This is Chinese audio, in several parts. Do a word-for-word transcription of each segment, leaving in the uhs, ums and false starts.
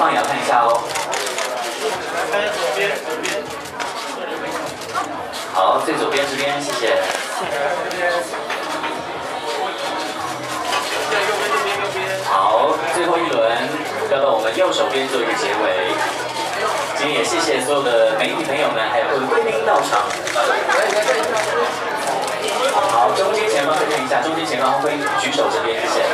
放眼看一下哦。 看左边，左边。 好，最左边这边，谢谢。好，最后一轮要到我们右手边做一个结尾。今天也谢谢所有的媒体朋友们，还有各位贵宾到场。好，中间前方再看一下，中间前方会举手这边，谢谢。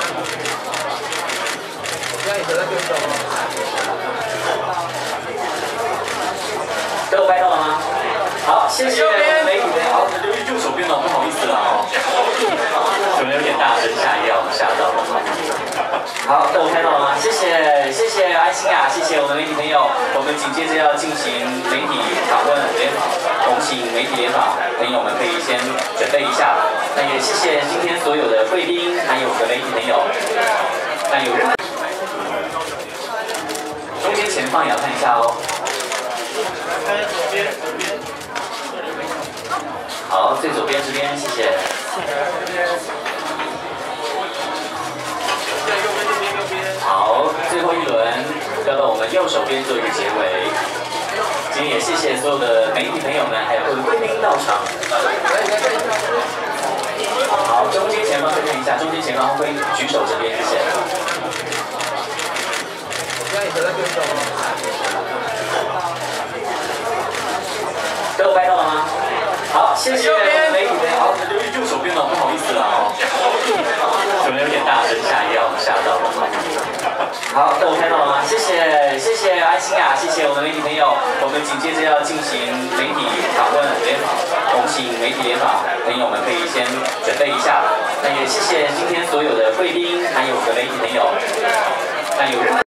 都有拍到了吗？好，谢谢媒体的。好，留意右手边哦，不好意思了哦。可能有点大声，吓一跳，吓到了。好，都有拍到了吗？谢谢，谢谢安心啊，谢谢我们媒体朋友。我们紧接着要进行媒体访问联访，我们请媒体联访朋友们可以先准备一下。那也谢谢今天所有的贵宾，还有我们的媒体朋友。那有人中间前方也要看一下哦。 看左边，左边。 好，最左边这边，谢谢。好，最后一轮要到我们右手边做一个结尾。今天也谢谢所有的媒体朋友们，还有各位贵宾到场。好，中间前方再看一下，中间前方会举手这边，谢谢。都有拍到了吗？好，谢谢媒体的。好，留意右手边哦，不好意思了哦。可能有点大声，吓一跳，吓到了。好，都有拍到了吗？谢谢，谢谢安心啊，谢谢我们媒体朋友。我们紧接着要进行媒体访问联访，我们请媒体联访朋友们可以先准备一下。那也谢谢今天所有的贵宾，还有我们的媒体朋友。